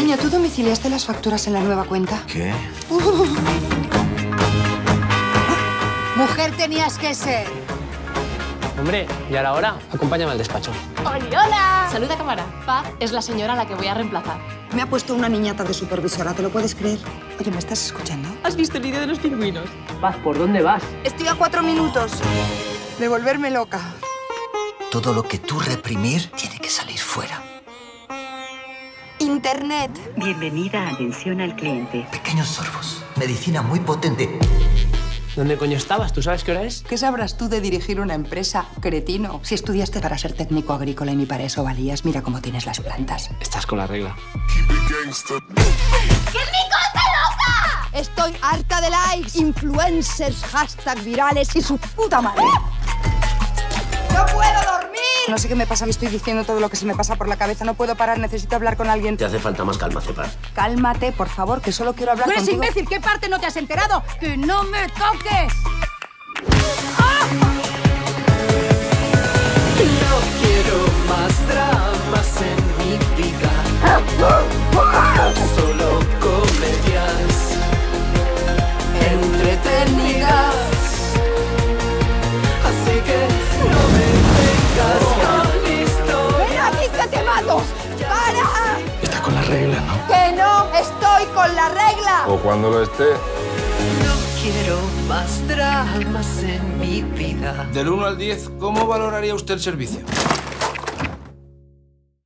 Cariño, ¿tú domiciliaste las facturas en la nueva cuenta? ¿Qué? Mujer tenías que ser. Hombre, ¿y ahora hora? Acompáñame al despacho. ¡Hola! Saluda, cámara. Paz es la señora a la que voy a reemplazar. Me ha puesto una niñata de supervisora, ¿te lo puedes creer? Oye, ¿me estás escuchando? ¿Has visto el vídeo de los pingüinos? Paz, ¿por dónde vas? Estoy a 4 minutos de volverme loca. Todo lo que tú reprimir tiene que salir fuera. Internet. Bienvenida a atención al cliente. Pequeños sorbos. Medicina muy potente. ¿Dónde coño estabas? ¿Tú sabes qué hora es? ¿Qué sabrás tú de dirigir una empresa, cretino? Si estudiaste para ser técnico agrícola y ni para eso valías, mira cómo tienes las plantas. Estás con la regla. Estoy harta de likes, influencers, hashtags virales y su puta madre. ¡No puedo dormir! No sé qué me pasa, me estoy diciendo todo lo que se me pasa por la cabeza. No puedo parar, necesito hablar con alguien. Te hace falta más calma, Cepa. Cálmate, por favor, que solo quiero hablar contigo. ¡Tú eres imbécil! ¿Qué parte no te has enterado? ¡Que no me toques! No quiero más dramas en mi vida. Solo comedias entretenidas. Así que no me vengas con historias. ¡Ven aquí que te mato! ¡Para! Está con la regla, ¿no? ¡Que no estoy con la regla! O cuando lo esté. No quiero más dramas en mi vida. Del 1 al 10, ¿cómo valoraría usted el servicio?